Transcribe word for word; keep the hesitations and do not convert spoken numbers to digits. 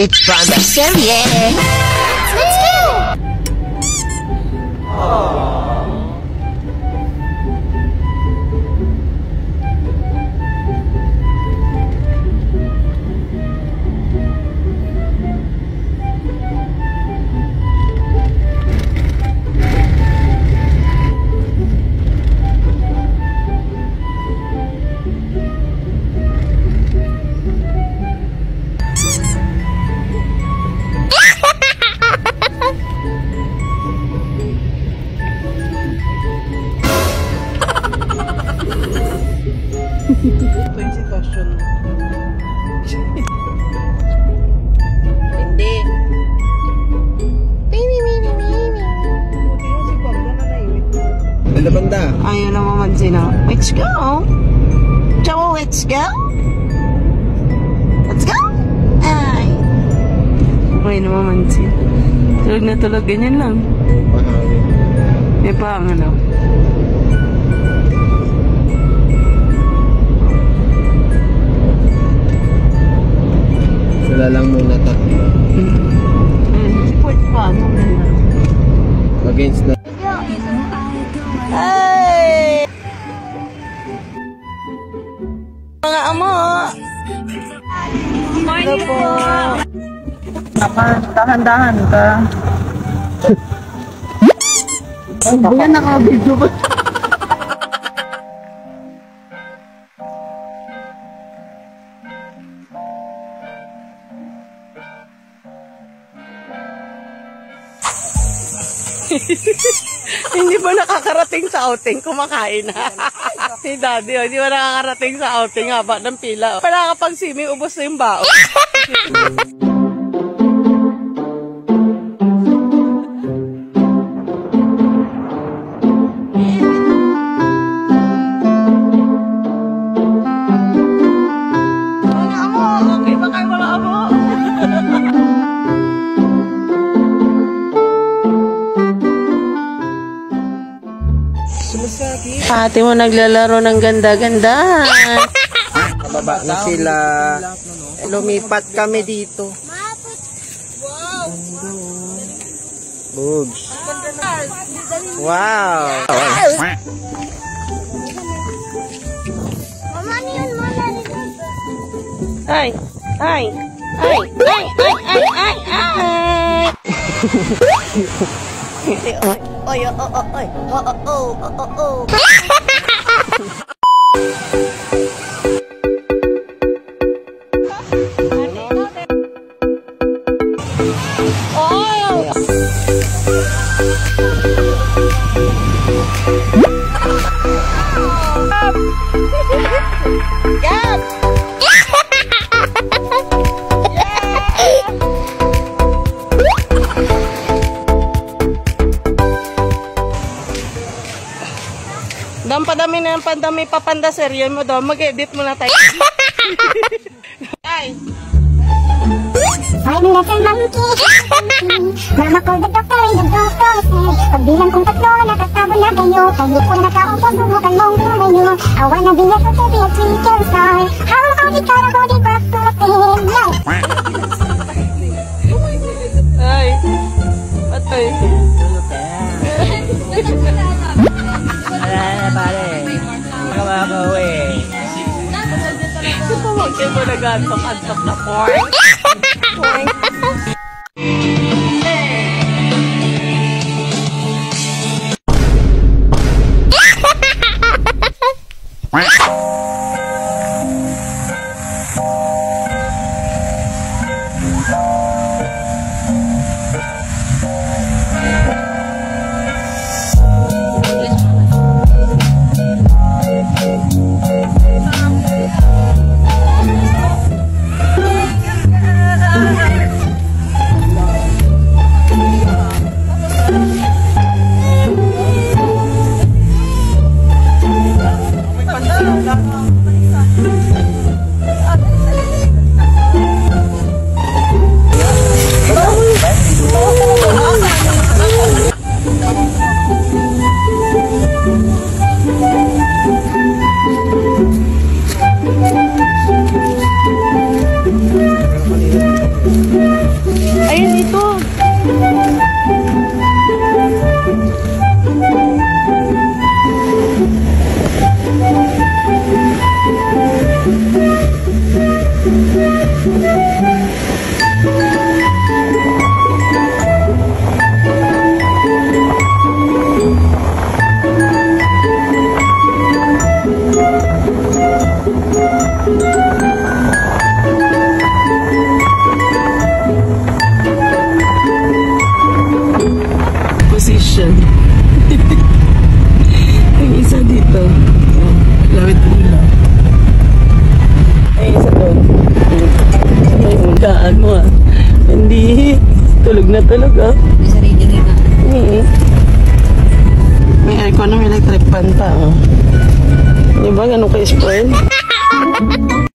It's from the series. Let's go! Aww. Ito yung sitwasyon mo. Hindi. Buti nga si Pablo na naimit mo. Ano banda? Ayaw na mamansin na. Let's go! Ciao, let's go! Let's go! Ay! Okay na mamansin. Tulog na tulog. Ganyan lang. Mahangin. May pa ang ano. Sila lang muna tatlo. Support pa. Against the... Hey! Mga amo! Hello po! Dahan-dahan ka. Ang buyan naka-video ba? Hindi ba nakakarating sa outing? Kumakain na. Si Daddy, oh, hindi ba nakakarating sa outing? Haba ng pila. Oh. Wala ka pang simi, ubos na yung bao. Mga amo! Okay ba kayo mga amo? Ate mo naglalaro ng ganda-ganda. Pababa na sila. Lumipat kami dito. Boobs. Wow! Ay! Ay! Ay! Ay! Ay! Ay! Ay! Ay! Oy, oh, oh, oy, oh, oh, oh, oh, oh. Dam padami na ng pandami papanda seryo mo daw. Mag-edit mo na tayo. Ay. I'm a little monkey. Mama called the doctor and the doctor said, pagbilang kong tatlo, nakasabo na kayo. Kayo ko nakaupo, subukan mong tumayo. I wanna be a to be a teacher star. How how di cara ko di bastusin. Ay. Patay. Wala na pare. Kamakawi. Ito mo, kayo mo nag-antok-antok na porn. Porn. Ayan, ito. Position. Ang isa dito. Lawit ulo. Ay, isa doon. May mundaan mo ah. Hindi. Tulog na tulog ah. May sarili rin na. Mm-hmm. May aircon na may electric fan pa oh. Di ba? Ganun ka-spoil?